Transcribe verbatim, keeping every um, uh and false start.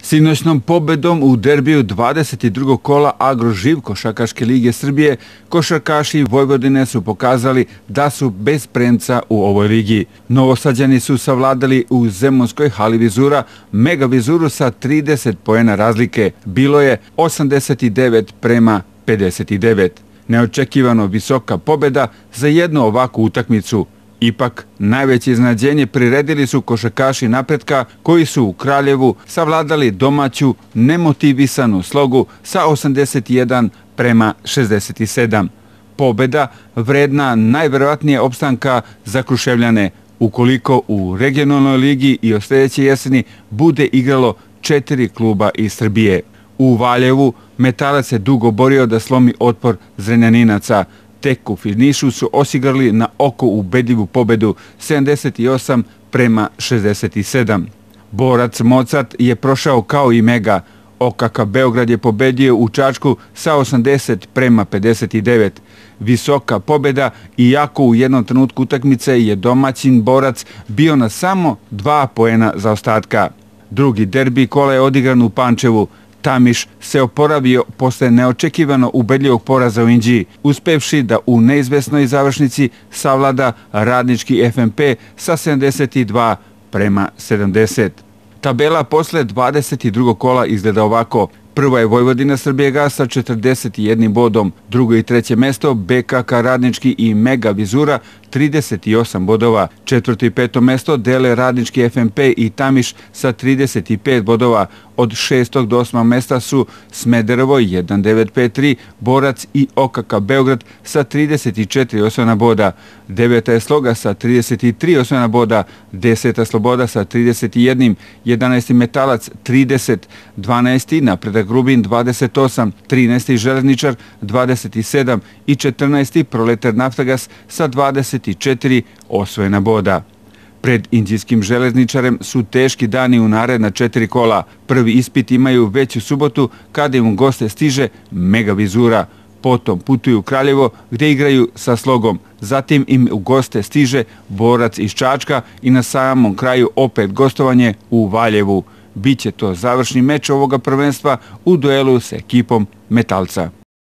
Sinoćnom pobedom u derbiju dvadeset drugog kola Agroživ Košarkaške lige Srbije, košarkaši Vojvodine su pokazali da su bez premca u ovoj ligi. Novosađani su savladali u Zemunskoj hali Vizura Mega Vizuru sa trideset poena razlike. Bilo je osamdeset devet prema pedeset devet. Neočekivano visoka pobeda za jednu ovakvu utakmicu. Ipak, najveće iznenađenje priredili su košarkaši Napretka koji su u Kraljevu savladali domaću nemotivisanu Slogu sa osamdeset jedan prema šezdeset sedam. Pobeda vredna najverovatnije opstanka za Kruševljane ukoliko u regionalnoj ligi i od sljedeće jeseni bude igralo četiri kluba iz Srbije. U Valjevu Metalac se dugo borio da slomi otpor Zrenjaninaca. Tek u finišu su osigrali na oko ubedljivu pobedu sedamdeset osam prema šezdeset sedam. Borac Mozart je prošao kao i Mega. O K K Beograd je pobedio u Čačku sa osamdeset prema pedeset devet. Visoka pobeda, iako u jednom trenutku utakmice je domaćin Borac bio na samo dva poena zaostatka. Drugi derbi kola je odigran u Pančevu. Tamiš se oporavio posle neočekivano ubedljivog poraza u Inđiji, uspevši da u neizvesnoj završnici savlada radnički F M P sa sedamdeset dva prema sedamdeset. Tabela posle dvadeset drugog kola izgleda ovako. Prva je Vojvodina Srbijegas sa četrdeset jednim bodom, drugo i treće mesto B K K Radnički i Mega Vizura trideset osam bodova, četvrto i peto mesto dele Radnički F M P i Tamiš sa trideset pet bodova, od šestog do osmog mesta su Smederevo jedan devet pet tri, Borac i O K K Beograd sa trideset četiri osvojena boda, deveta je Sloga sa trideset tri osvojena boda, deseta Sloboda sa trideset jedan, jedanaesti Metalac trideset, dvanaesti Napredak Rubin dvadeset osam, trinaesti Železničar dvadeset sedam i četrnaesti Proletar Naftagas sa dvadeset četiri osvojena boda. Pred inđijskim Železničarem su teški dani u naredna četiri kola. Prvi ispit imaju već u subotu kada im u goste stiže Mega Vizura. Potom putuju u Kraljevo gdje igraju sa Slogom. Zatim im u goste stiže Borac iz Čačka i na samom kraju opet gostovanje u Valjevu. Biće to završni meč ovoga prvenstva u duelu s ekipom Metalca.